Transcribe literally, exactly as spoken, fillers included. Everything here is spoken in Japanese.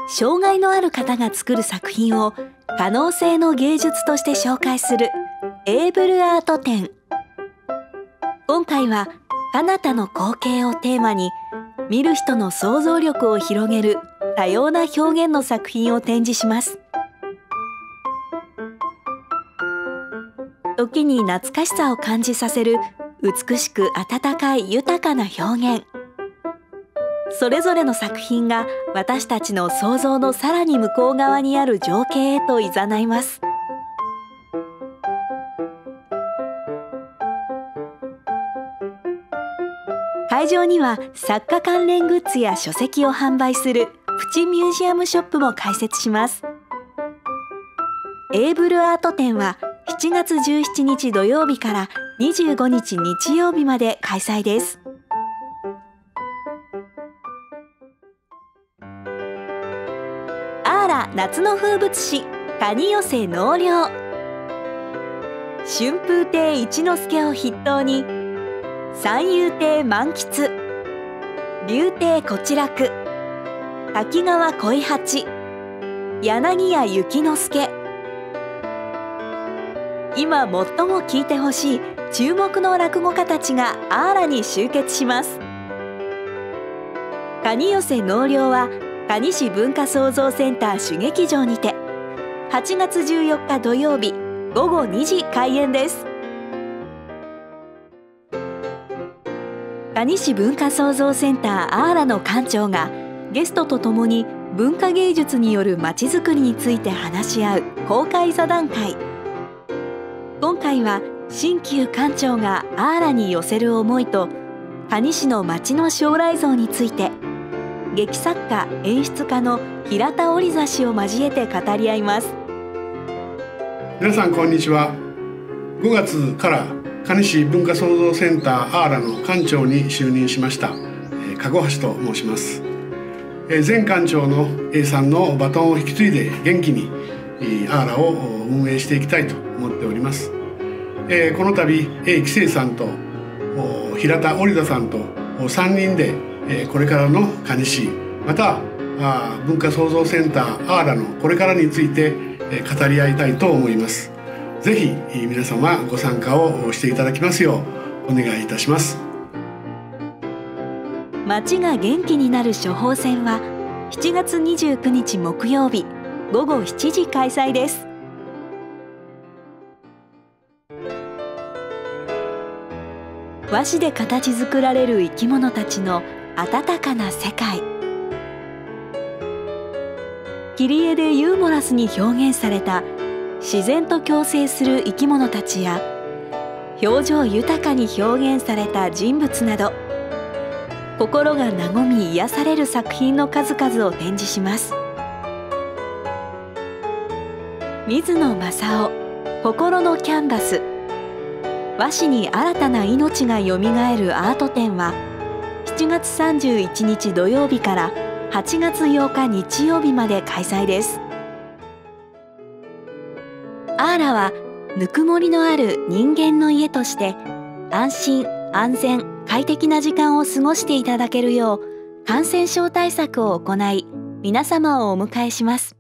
障害のある方が作る作品を可能性の芸術として紹介するエーブルアート展。今回は彼方の光景をテーマに、見る人の想像力を広げる多様な表現の作品を展示します。時に懐かしさを感じさせる美しく温かい豊かな表現。それぞれの作品が私たちの想像のさらに向こう側にある情景へと誘います。会場には作家関連グッズや書籍を販売するプチミュージアムショップも開設します。エーブルアート展はしちがつじゅうしちにち土曜日からにじゅうごにち日曜日まで開催です。アーラ夏の風物詩、蟹寄せ納涼。春風亭一之輔を筆頭に三遊亭満喫、柳亭小痴楽、滝川恋八、柳家幸之助、今最も聞いてほしい注目の落語家たちがアーラに集結します。蟹寄せ納涼は蟹市文化創造センター主劇場にてはちがつじゅうよっか土曜日ごごにじ開演です。蟹市文化創造センターアーラの館長がゲストとともに文化芸術によるまちづくりについて話し合う公開座談会。今回は新旧館長がアーラに寄せる思いと蟹市の町の将来像について劇作家演出家の平田織座氏を交えて語り合います。 皆さんこんにちは。ごがつから蟹市文化創造センターアーラの館長に就任しました籠橋と申します。前館長の A さんのバトンを引き継いで元気にアーラを運営していきたいと思っております。この度 A 紀生さんと平田織田さんとさんにんでこれからの蟹市、また文化創造センターアーラのこれからについて語り合いたいと思います。ぜひ皆様ご参加をしていただきますようお願いいたします。 街が元気になる処方箋はしちがつにじゅうくにち木曜日ごごしちじ開催です。和紙で形作られる生き物たちの温かな世界。切り絵でユーモラスに表現された自然と共生する生き物たちや表情豊かに表現された人物など、心が和み癒される作品の数々を展示します。水野正夫、心のキャンバス、和紙に新たな命がよみがえるアート展はしちがつさんじゅういちにち土曜日からはちがつようか日曜日まで開催です。アーラはぬくもりのある人間の家として安心安全快適な時間を過ごしていただけるよう感染症対策を行い皆様をお迎えします。